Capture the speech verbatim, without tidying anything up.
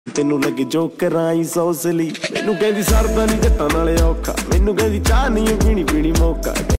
तेनू लगे जो कराई सौसली मैनू कहंदी सरदा नहीं जट्टां नाले औखा मैनू कहंदी चाह नहीं पीनी पीनी मौका।